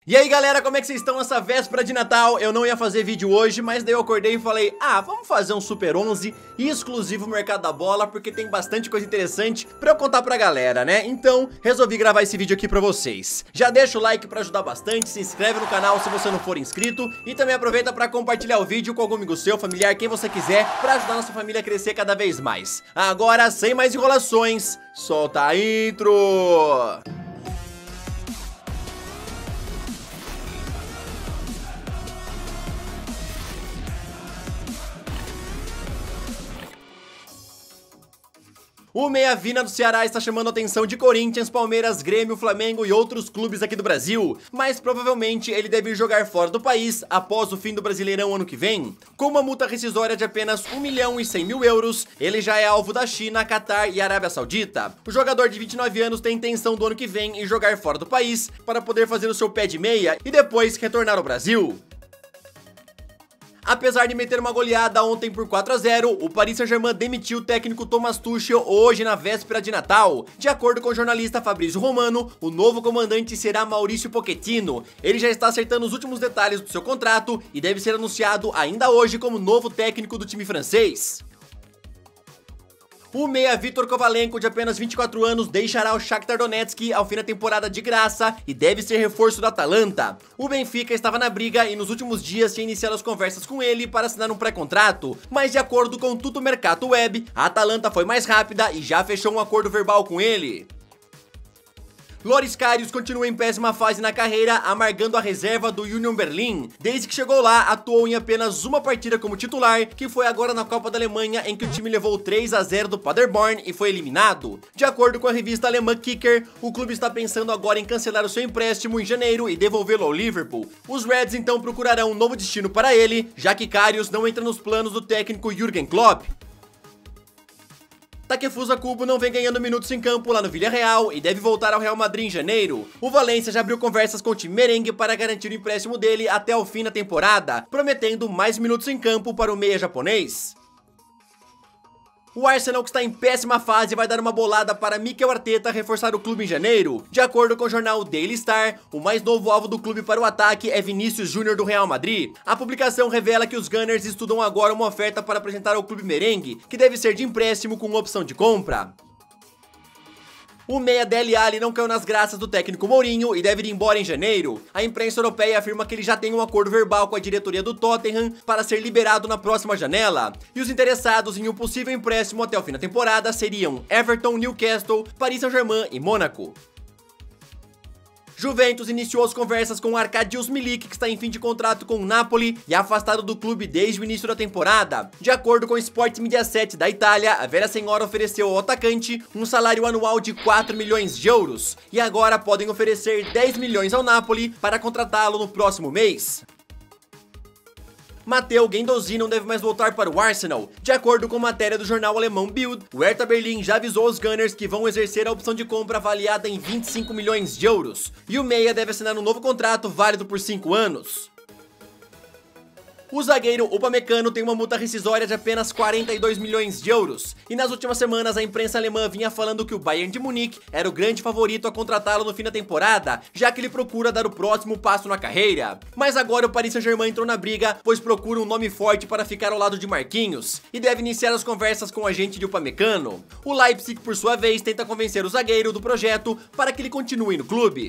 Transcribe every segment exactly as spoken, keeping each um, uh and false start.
E aí galera, como é que vocês estão nessa véspera de Natal? Eu não ia fazer vídeo hoje, mas daí eu acordei e falei: ah, vamos fazer um Super onze exclusivo Mercado da Bola, porque tem bastante coisa interessante pra eu contar pra galera, né? Então, resolvi gravar esse vídeo aqui pra vocês. Já deixa o like pra ajudar bastante, se inscreve no canal se você não for inscrito e também aproveita pra compartilhar o vídeo com algum amigo seu, familiar, quem você quiser, pra ajudar a nossa família a crescer cada vez mais. Agora, sem mais enrolações, solta a intro! O Meia Vina do Ceará está chamando a atenção de Corinthians, Palmeiras, Grêmio, Flamengo e outros clubes aqui do Brasil, mas provavelmente ele deve jogar fora do país após o fim do Brasileirão ano que vem. Com uma multa rescisória de apenas um milhão e cem mil euros, ele já é alvo da China, Catar e Arábia Saudita. O jogador de vinte e nove anos tem intenção do ano que vem em jogar fora do país para poder fazer o seu pé de meia e depois retornar ao Brasil. Apesar de meter uma goleada ontem por quatro a zero, o Paris Saint-Germain demitiu o técnico Thomas Tuchel hoje na véspera de Natal. De acordo com o jornalista Fabrício Romano, o novo comandante será Mauricio Pochettino. Ele já está acertando os últimos detalhes do seu contrato e deve ser anunciado ainda hoje como novo técnico do time francês. O meia Vitor Kovalenko, de apenas vinte e quatro anos, deixará o Shakhtar Donetsk ao fim da temporada de graça e deve ser reforço do Atalanta. O Benfica estava na briga e nos últimos dias tinha iniciado as conversas com ele para assinar um pré-contrato, mas de acordo com o Tutto Mercato Web, a Atalanta foi mais rápida e já fechou um acordo verbal com ele. Loris Karius continua em péssima fase na carreira, amargando a reserva do Union Berlin. Desde que chegou lá, atuou em apenas uma partida como titular, que foi agora na Copa da Alemanha, em que o time levou três a zero do Paderborn e foi eliminado. De acordo com a revista alemã Kicker, o clube está pensando agora em cancelar o seu empréstimo em janeiro e devolvê-lo ao Liverpool. Os Reds então procurarão um novo destino para ele, já que Karius não entra nos planos do técnico Jürgen Klopp. Takefusa Kubo não vem ganhando minutos em campo lá no Villarreal e deve voltar ao Real Madrid em janeiro. O Valência já abriu conversas com o time merengue para garantir o empréstimo dele até o fim da temporada, prometendo mais minutos em campo para o meia japonês. O Arsenal, que está em péssima fase, vai dar uma bolada para Mikel Arteta reforçar o clube em janeiro. De acordo com o jornal Daily Star, o mais novo alvo do clube para o ataque é Vinícius Júnior do Real Madrid. A publicação revela que os Gunners estudam agora uma oferta para apresentar ao clube merengue, que deve ser de empréstimo com opção de compra. O meia Dele Alli não caiu nas graças do técnico Mourinho e deve ir embora em janeiro. A imprensa europeia afirma que ele já tem um acordo verbal com a diretoria do Tottenham para ser liberado na próxima janela. E os interessados em um possível empréstimo até o fim da temporada seriam Everton, Newcastle, Paris Saint-Germain e Mônaco. Juventus iniciou as conversas com Arkadiusz Milik, que está em fim de contrato com o Napoli e afastado do clube desde o início da temporada. De acordo com o Sport Mediaset da Itália, a velha senhora ofereceu ao atacante um salário anual de quatro milhões de euros e agora podem oferecer dez milhões ao Napoli para contratá-lo no próximo mês. Matteo Guendouzi não deve mais voltar para o Arsenal. De acordo com matéria do jornal alemão Bild, o Hertha Berlim já avisou os Gunners que vão exercer a opção de compra avaliada em vinte e cinco milhões de euros. E o meia deve assinar um novo contrato válido por cinco anos. O zagueiro Upamecano tem uma multa rescisória de apenas quarenta e dois milhões de euros. E nas últimas semanas a imprensa alemã vinha falando que o Bayern de Munique era o grande favorito a contratá-lo no fim da temporada, já que ele procura dar o próximo passo na carreira. Mas agora o Paris Saint-Germain entrou na briga, pois procura um nome forte para ficar ao lado de Marquinhos e deve iniciar as conversas com o agente de Upamecano. O Leipzig, por sua vez, tenta convencer o zagueiro do projeto para que ele continue no clube.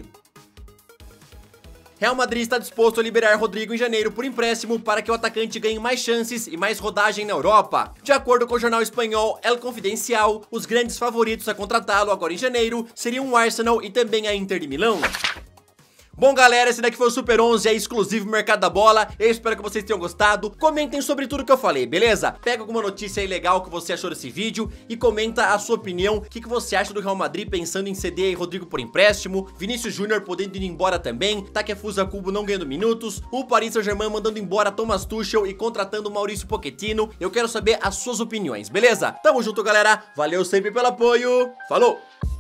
Real Madrid está disposto a liberar Rodrigo em janeiro por empréstimo para que o atacante ganhe mais chances e mais rodagem na Europa. De acordo com o jornal espanhol El Confidencial, os grandes favoritos a contratá-lo agora em janeiro seriam o Arsenal e também a Inter de Milão. Bom galera, esse daqui foi o Super onze, é exclusivo Mercado da Bola. Eu espero que vocês tenham gostado. Comentem sobre tudo que eu falei, beleza? Pega alguma notícia aí legal que você achou desse vídeo e comenta a sua opinião. O que, que você acha do Real Madrid pensando em ceder aí Rodrigo por empréstimo, Vinícius Júnior podendo ir embora também, Takefusa Kubo não ganhando minutos, o Paris Saint-Germain mandando embora Thomas Tuchel e contratando Mauricio Pochettino. Eu quero saber as suas opiniões, beleza? Tamo junto galera, valeu sempre pelo apoio, falou!